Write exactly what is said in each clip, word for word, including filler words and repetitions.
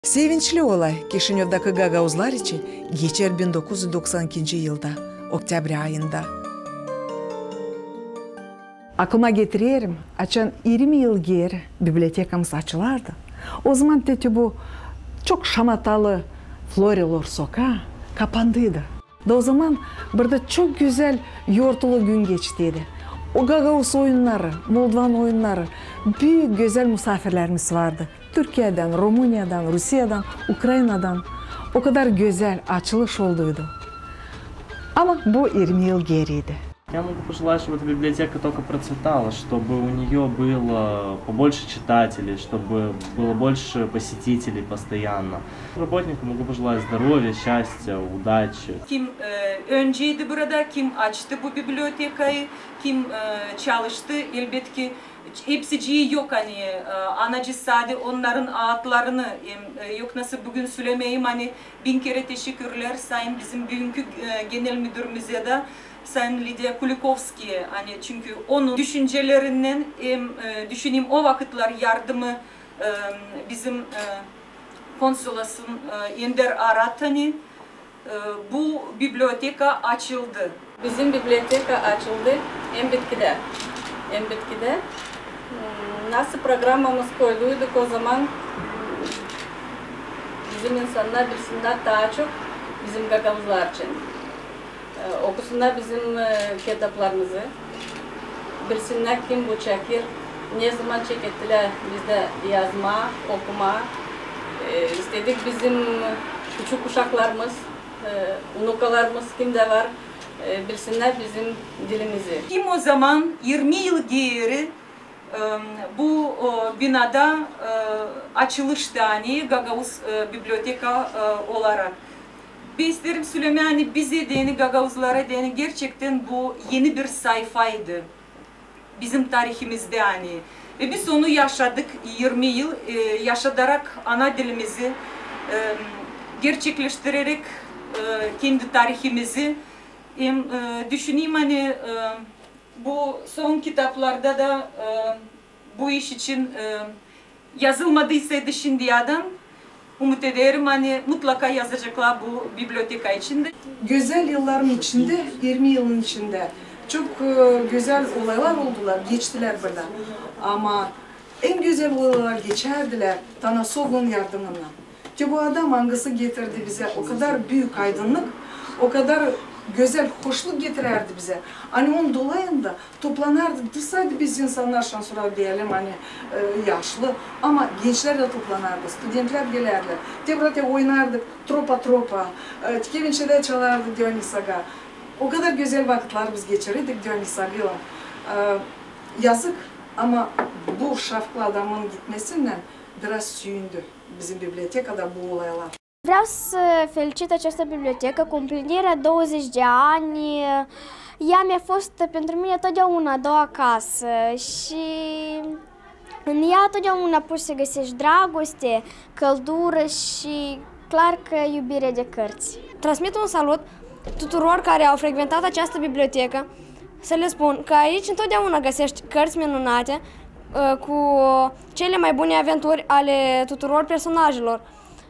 Sevinçli olay Kişinyov'daki Gagauzlar için geçer bin dokuz yüz doksan ikinci yılda, oktyabr ayında. Aklıma getiririm, açan yirmi yıl geri bibliotekamız açılardı. O zaman teti bu çok şamatalı Florilor sokağı kapandıydı. Da o zaman burada çok güzel yortulu gün geçtiydi. O Gagauz oyunları, Moldovan oyunları, büyük güzel misafirlerimiz vardı. Türkiye'den, Rumuniya'dan, Rusya'dan, Ukrayna'dan o kadar güzel açılış olduydu. Ama bu yirmi yıl geriydi. Я могу пожелать, чтобы эта библиотека только процветала, чтобы у нее было побольше читателей, чтобы было больше посетителей постоянно. Работникам могу пожелать здоровья, счастья, удачи. Kim e, önceydi burada, kim açtı bu bibliotekayı, kim e, çalıştı, elbette ki hepsi yok hani e, anacı sade onların adlarını e, yok nasıl bugün söylemeyeyim hani bin kere teşekkürler sayın bizim bugünkü e, genel müdürümüze de Sayın Lidya Kulikovski'ye hani çünkü onun düşüncelerinden em, e, düşüneyim o vakitler yardımı e, bizim e, konsolosun e, Ender Aratani e, bu biblioteka açıldı. Bizim biblioteka açıldı Embitki'de. Embitki'de nasıl programımız koyduyduk o zaman bizim insanlar bilsinler daha çok bizim Gagauzlar için. Okusunlar bizim kitaplarımızı, bilsinler kim bu Çakir, ne zaman çekettiler bizde yazma, okuma. İstedik bizim küçük kuşaklarımız, unukalarımız kimde var, bilsinler bizim dilimizi. Kim o zaman yirmi yıl geri bu binada açılıştı hani Gagauz Biblioteka olarak. İsterim Süleymani bize de Gagauzlara de gerçekten bu yeni bir sayfaydı bizim tarihimizde yani. Ve biz onu yaşadık yirmi yıl yaşadarak ana dilimizi gerçekleştirerek kendi tarihimizi düşüneyim hani bu son kitaplarda da bu iş için yazılmadıysa şimdiyadan umut ederim hani mutlaka yazacaklar bu biblioteka içinde. Güzel yılların içinde, yirmi yılın içinde çok güzel olaylar oldular, geçtiler burada. Ama en güzel olaylar geçerdiler Tanasov'un yardımıyla. Ki bu adam hangisi getirdi bize o kadar büyük aydınlık, o kadar güzel hoşluk getirirdi bize. Hani onun dolayında toplanırdık. Sadece biz insanlar şanslar diyelim hani e, yaşlı ama gençler de toplanırdı, studentler gelirdi. Tebrate oynardık, tropa tropa, e, Tikevinçe'de çalardık Dionysaga. O kadar güzel vakitler biz geçirirdik Dionysaga'yla. E, yazık ama bu şafklı adamın gitmesinden biraz süyündü bizim bibliotekada bu olaylar. Vreau să felicit această bibliotecă cu împlinirea douăzeci de ani. Ea mi-a fost pentru mine totdeauna a doua casă și în ea totdeauna poți să găsești dragoste, căldură și clar că iubire de cărți. Transmit un salut tuturor care au frecventat această bibliotecă, să le spun că aici întotdeauna găsești cărți minunate cu cele mai bune aventuri ale tuturor personajelor.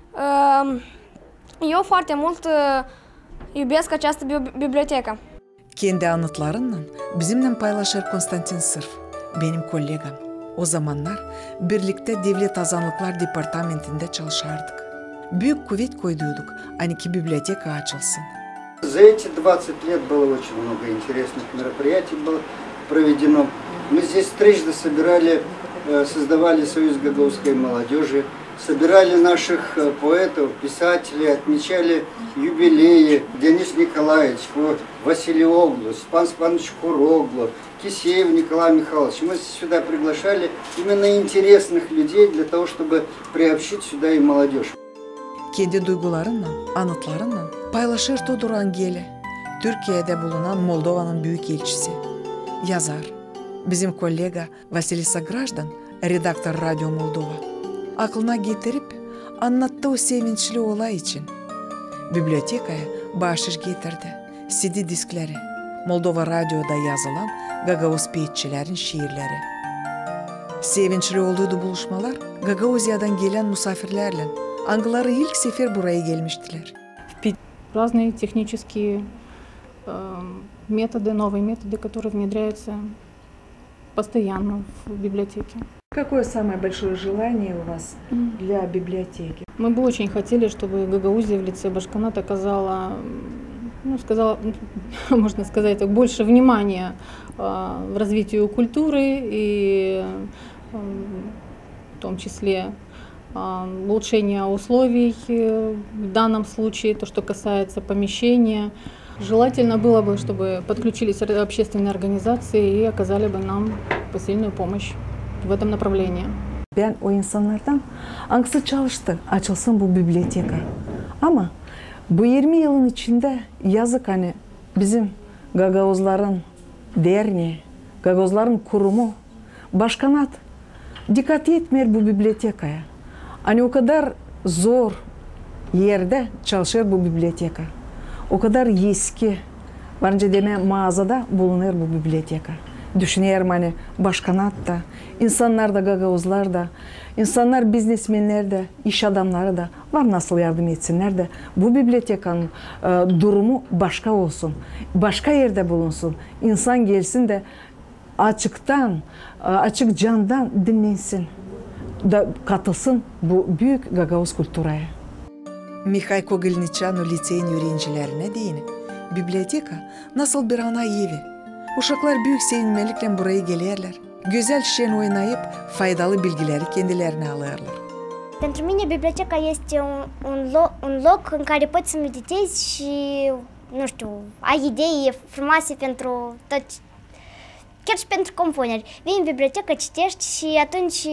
Eu foarte mult iubesc această bibliotecă. Kendi anıtlarından bizimle paylaşır Konstantin Sırf, benim kollegam. O zamanlar birlikte Devlet Azanlıklar Departamentinde çalışardık. Büyük kuvvet koyduyduk, hani ki biblioteka açılsın. За эти двадцать лет было очень много интересных мероприятий было проведено. Мы здесь трижды собирали, создавали Союз гагаузской молодежи, собирали наших поэтов, писателей, отмечали юбилеи. Денис Николаевич, Василий Оглу, Степан Степанович Куроглу, Кисеев Николай Михайлович. Мы сюда приглашали именно интересных людей для того, чтобы приобщить сюда и молодежь. Kendi duygularınla, anıtlarınla paylaşır Todor Angeli, Türkiye'de bulunan Moldova'nın büyük elçisi, yazar, bizim kollega Vasily Sagrajdan, redaktör Radyo Moldova. Aklına getirip anlattı o sevinçli olay için. Bibliotekaya bahşiş getirdi, C D diskleri, Moldova Radyo'da yazılan Gagauz peyitçilerin şiirleri. Sevinçli olduğu buluşmalar Gagauzya'dan gelen misafirlerle Angıları ilk sefer buraya gelmiştiler. Разные технические э, методы, новые методы, которые внедряются постоянно в библиотеке. Какое самое большое желание у вас для библиотеки? Мы бы очень хотели, чтобы Гагаузия в лице Башканат оказала, ну, сказала, можно сказать, так, больше внимания э, в развитию культуры и э, в том числе э, улучшения условий э, в данном случае, то, что касается помещения. Желательно было бы, чтобы подключились общественные организации и оказали бы нам посильную помощь в этом направлении. Ben o insanlardan hangisi çalıştı, açılsın bu biblioteka. Ama bu yirmi yılın içinde yazık hani bizim Gagavuzların derneği, Gagavuzların kurumu, Başkanat dikkat etmiyor bu bibliotekaya. Hani o kadar zor yerde çalışır bu biblioteka. O kadar eski, bence deme mağazada bulunur bu biblioteka. Düşünüyorum hani Başkanat da, insanlar da, Gagavuzlar da, insanlar, biznesmenler de, iş adamları da var nasıl yardım etsinler de bu bibliotekanın e, durumu başka olsun, başka yerde bulunsun. İnsan gelsin de açıktan, e, açık candan dinlensin, da katılsın bu büyük Gagavuz kültüraya. Mikhail Kogilnichanu liseyin öğrencilerine deyin. Biblioteka nasıl bir ana evi. Uşaklar büyük sevinmelikle buraya gelirler. Güzel şen oynayıp faydalı bilgileri kendilerine alırlar. Pentru mine, biblioteca este un, un, loc, un loc în care poți să meditezi și, nu știu, ai idei frumoase pentru tot, chiar și pentru compuneri. Vii în bibliotecă, citești și atunci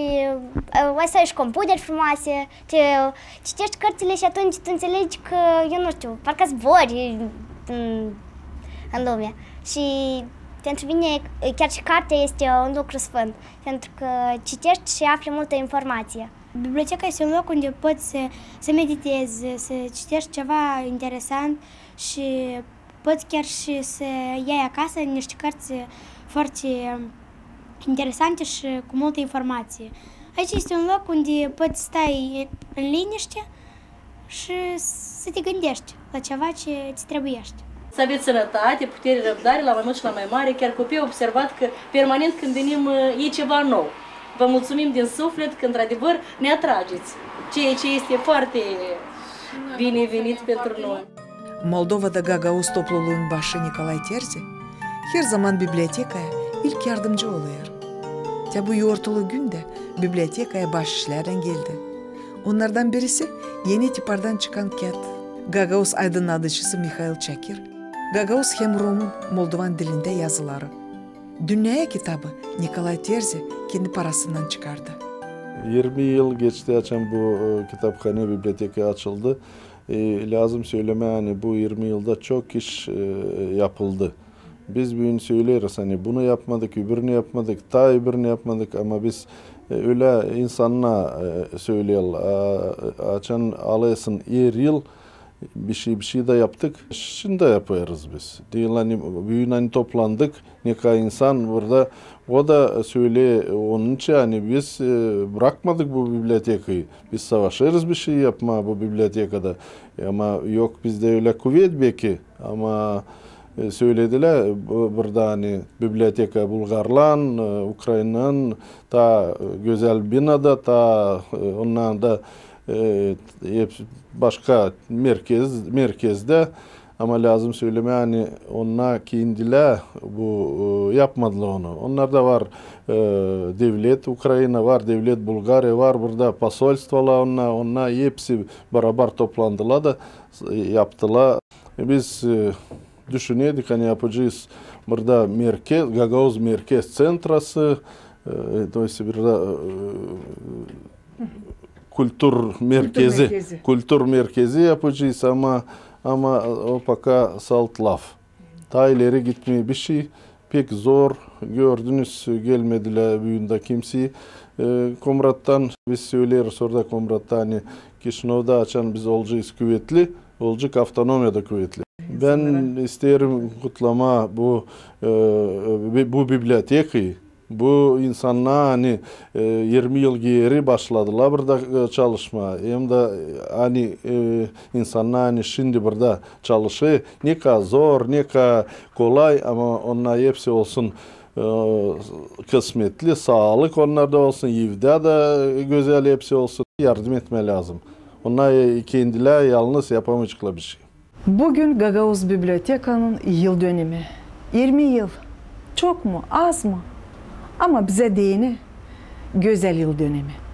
o să ai și compuneri frumoase, te, citești cărțile și atunci tu înțelegi că, eu nu știu, parcă zbori în, în lume. Și pentru mine, chiar și cartea este un lucru sfânt, pentru că citești și afli multă informație. Biblioteca este un loc unde poți să, să meditezi, să citești ceva interesant și poți chiar și să iei acasă niște cărți foarte interesante și cu multă informație. Aici este un loc unde poți stai în liniște și să te gândești la ceva ce îți trebuiește. Să aveți sănătate, putere, răbdare, la mai mult și la mai mare. Chiar copiii au observat că permanent când venim e ceva nou. Vă mulțumim din suflet că într-adevăr ne atrageți, ceea ce este foarte binevenit pentru noi. Moldova'da Gagavuz topluluğun başı Nikolay Terzi her zaman bibliotekaya ilk yardımcı oluyor. Ya bu yoğurtulu günde bibliotekaya başişlerden geldi. Onlardan birisi Yeni Tipar'dan çıkan Ket, Gagavuz aydınlatıcısı Mikhail Çakir, Gagavuz hem Rum'un Moldovan dilinde yazıları. Dünyaya kitabı Nikolay Terzi kendi parasından çıkardı. yirmi yıl geçti açan bu e, kitaphane biblioteka açıldı. E, lazım söyleme hani bu yirmi yılda çok iş e, yapıldı. Biz bugün söyleriz hani bunu yapmadık, öbürünü yapmadık, ta öbürünü yapmadık ama biz e, öyle insanına e, söyleyelim. Açan alayasın her yıl bir şey bir şey de yaptık. Şimdi de yapıyoruz biz. Değil hani bugün hani toplandık. Ne kadar insan burada. O da söyle onun için hani biz bırakmadık bu bibliotekayı. Biz savaşırız bir şey yapma bu bibliotekada. Ama yok bizde öyle kuvvet belki. Ama söylediler burada hani biblioteka Bulgarlan, Ukrayna'nın ta güzel binada ta ondan da e, başka merkez merkezde ama lazım söyleme hani onlar kendiler bu yapmadılar onu. Onlar da var e, devlet Ukrayna var, devlet Bulgarya var burada pasolstvolar onlar onlar hepsi beraber toplandılar da yaptılar. Biz e, düşünüyorduk hani yapacağız burada merkez Gagavuz merkez centrası e, dolayısıyla burada e, Kültür merkezi, merkezi, kültür merkezi yapacağız ama ama o paka salt laf. Ta ileri gitmeye bir şey pek zor. Gördünüz gelmediler büyüğünde kimseyi. E, Komrat'tan biz söyleriz orada Komrat'ta hani Kişinev'de açan biz olacağız kuvvetli, olacak avtonomyada kuvvetli. Ben isterim kutlama bu e, bu bibliotekayı Bu insanlar hani e, yirmi yıl geri başladılar burada e, çalışma. Hem de hani e, insanlar hani şimdi burada çalışıyor. Ne kadar zor, ne kadar kolay ama onlar hepsi olsun e, kısmetli, sağlık onlarda olsun, evde de güzel hepsi olsun. Yardım etme lazım. Onlar kendiler yalnız yapamayacaklar bir şey. Bugün Gagauz Biblioteka'nın yıl dönümü. yirmi yıl. Çok mu, az mı? Ama bize değini güzel yıl dönümü.